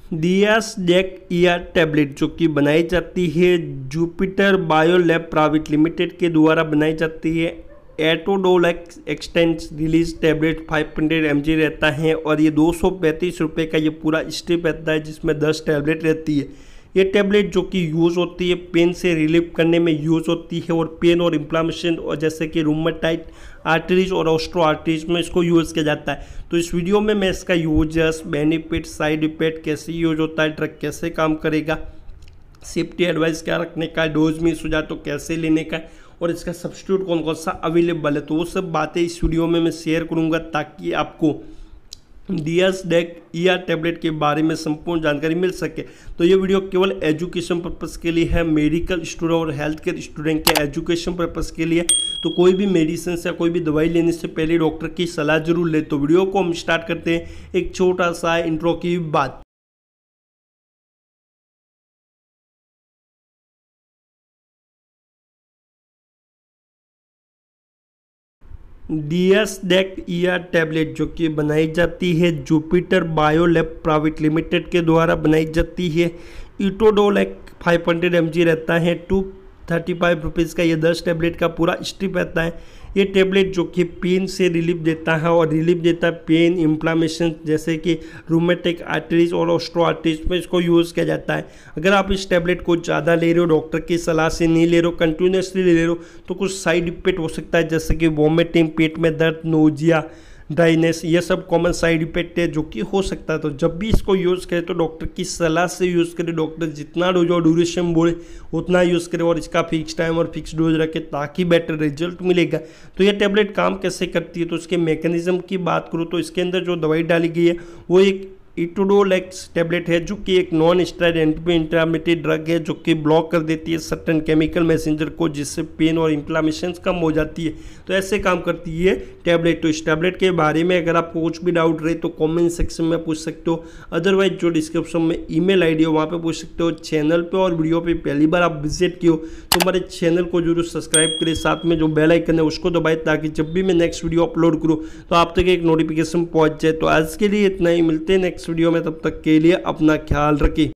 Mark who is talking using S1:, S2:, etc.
S1: Diaz deck ER tablet जो कि बनाई जाती है Jupiter bio lab private limited के द्वारा बनाई जाती है। Etodolac extended release tablet 500 mg रहता है और ये 235 रुपये का ये पूरा स्ट्रिप रहता है, जिसमें 10 टैबलेट रहती है। ये टैबलेट जो कि यूज़ होती है पेन से रिलीव करने में यूज़ होती है, और पेन और इन्फ्लामेशन और जैसे कि रूमेटाइड आर्टरीज और ऑस्ट्रो आर्टरीज में इसको यूज़ किया जाता है। तो इस वीडियो में मैं इसका यूजर्स, बेनिफिट, साइड इफेक्ट, कैसे यूज होता है, ड्रग कैसे काम करेगा, सेफ्टी एडवाइस क्या रखने का, डोज मिस हो जाए तो कैसे लेने का, और इसका सब्स्टिट्यूट कौन कौन सा अवेलेबल है, तो वो सब बातें इस वीडियो में मैं शेयर करूँगा ताकि आपको डियास डेक ईआर टैबलेट के बारे में संपूर्ण जानकारी मिल सके। तो ये वीडियो केवल एजुकेशन पर्पस के लिए है, मेडिकल स्टूडेंट और हेल्थ केयर स्टूडेंट के एजुकेशन पर्पस के लिए। तो कोई भी मेडिसिन या कोई भी दवाई लेने से पहले डॉक्टर की सलाह जरूर ले। तो वीडियो को हम स्टार्ट करते हैं एक छोटा सा इंट्रो की बात। डियास डेक ईआर टैबलेट जो कि बनाई जाती है Jupiter bio lab private limited के द्वारा बनाई जाती है। इटोडोलेक 500 mg रहता है, 235 रुपीज़ का ये 10 टैबलेट का पूरा स्ट्रिप रहता है। ये टैबलेट जो कि पेन से रिलीफ देता है, और रिलीफ देता है पेन, इन्फ्लामेशन जैसे कि रूमेटिक आर्टरीज और ऑस्ट्रो आर्टरीज में इसको यूज़ किया जाता है। अगर आप इस टैबलेट को ज़्यादा ले रहे हो, डॉक्टर की सलाह से नहीं ले रहे हो, कंटिन्यूसली ले रहे हो, तो कुछ साइड इफेक्ट हो सकता है जैसे कि वॉमिटिंग, पेट में दर्द, नोजिया, ड्राइनेस, ये सब कॉमन साइड इफेक्ट है जो कि हो सकता है। तो जब भी इसको यूज़ करें तो डॉक्टर की सलाह से यूज़ करें। डॉक्टर जितना डोज और ड्यूरेशन बोले उतना यूज़ करें, और इसका फिक्स टाइम और फिक्स डोज रखें ताकि बेटर रिजल्ट मिलेगा। तो ये टैबलेट काम कैसे करती है, तो इसके मैकेनिज्म की बात करूँ तो इसके अंदर जो दवाई डाली गई है वो एक इटोडोलेक्स टैबलेट है, जो कि एक non steroid anti inflammatory drug है, जो कि ब्लॉक कर देती है सर्टेन केमिकल मैसेंजर को, जिससे पेन और इन्फ्लामेशन कम हो जाती है। तो ऐसे काम करती है टैबलेट। तो इस टैबलेट के बारे में अगर आपको कुछ भी डाउट रहे तो कमेंट सेक्शन में पूछ सकते हो, अदरवाइज जो डिस्क्रिप्शन में ईमेल आईडी है वहाँ पे पूछ सकते हो। चैनल पे और वीडियो पे पहली बार आप विजिट किए हो तो हमारे चैनल को जरूर सब्सक्राइब करें, साथ में जो बेल आइकन है उसको दबाएं ताकि जब भी मैं नेक्स्ट वीडियो अपलोड करूँ तो आप तक एक नोटिफिकेशन पहुँच जाए। तो आज के लिए इतना ही, मिलते हैं नेक्स्ट वीडियो में, तब तक के लिए अपना ख्याल रखें।